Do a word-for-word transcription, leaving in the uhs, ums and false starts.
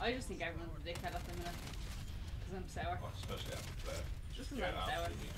I just think everyone's a dickhead at the minute. Because I'm sour. Oh, especially after today. Just because I'm sour.